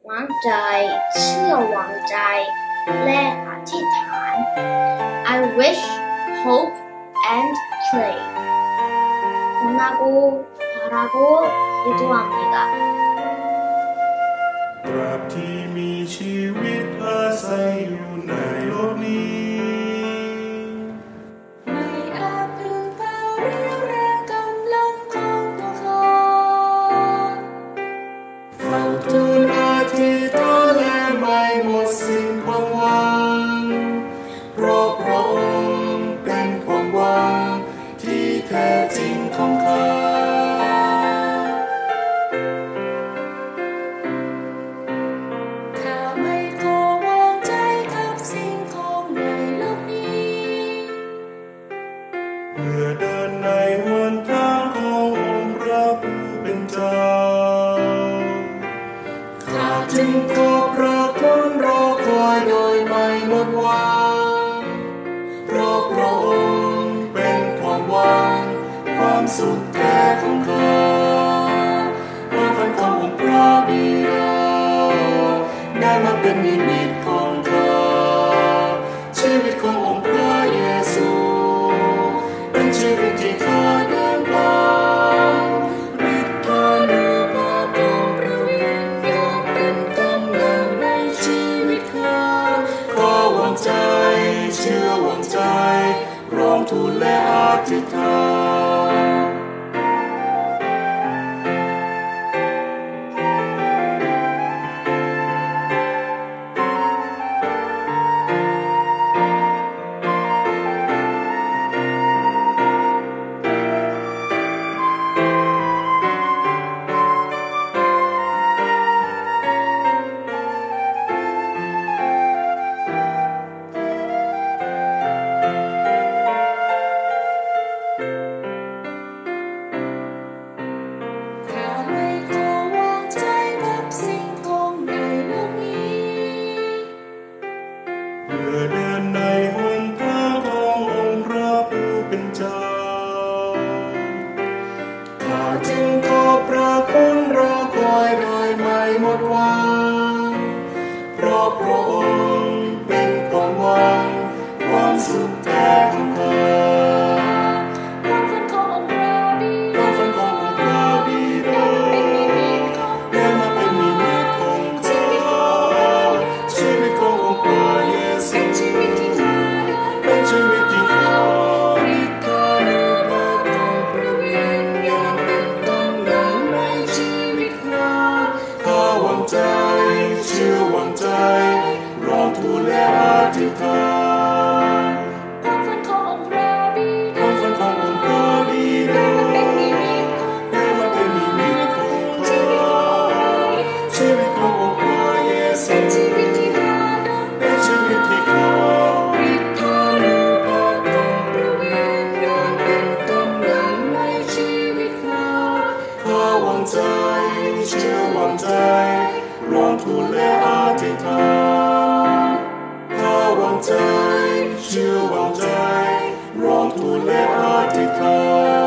หวังใจเชื่อหวังใจและอธิษฐาน I wish, hope, and pray. 원하고 바라고 기도합니다. ตราบที่มีชีวิตอาศัยอยู่ในโลกนี้ไม่อาจพึ่งพาเรี่ยวแรงกำลังของตัวเขาเฝ้าทูลอธิษฐานและไม่หมดสิ้นความหวังเพราะพระองค์เป็นความหวังที่แท้จริงของข้าไม่ขอวางใจกับสิ่งของในโลกนี้เมื่อเดินในหนทางขององค์พระผู้เป็นเจ้าข้าจึงขอพระคุณรอคอยโดยไม่หมดหวังเพราะพระองค์เป็นความหวังความสุขแท้ของข้าความฝันขององค์พระบิดาได้มาเป็นนิมิตของข้าชีวิตขององค์พระเยซูเป็นชีวิตที่ข้าเดินตามฤทธานุภาพของพระวิญญาณเป็นกำลังในชีวิตข้าขอหวังใจเชื่อหวังใจร้องทูลและอธิษฐานไม่ขอวางใจกับสิ่งของในโลกนี้เมื่อเดินในหนทางขององค์พระผู้เป็นเจ้าข้าจึงขอพระคุณรอคอยโดยไม่หมดหวังเพราะพระองค์เป็นความหวังความสุขแท้ของข้าความฝันขององค์พระบิดาความฝันขององค์พระบิดาได้มาเป็นนิมิตของข้าชีวิตขององค์พระเยซูเป็นชีวิตที่ข้าเดินเป็นชีวิตที่ข้าฤทธานุภาพของพระวิญญาณเป็นกำลังในชีวิตข้าข้าหวังใจเชื่อหวังใจร้องทูลและอธิษฐานความฝันขององค์พระบิคดาวามฝันขององค์พระบิดาได้มาเป็นนิมิตของข้าชีวิตขององค์พระเยซูเป็นชีวิตที่ข้าเดินเป็นชีวิตที่ข้าฤทธานุภาพของพระวิญญาณเป็นกำลังในชีวิตข้าข้าหวังใจเชื่อหวังใจร้องทูลและอธิษฐานข้าหวังใจเชื่อหวังใจร้องทูลและอธิษฐาน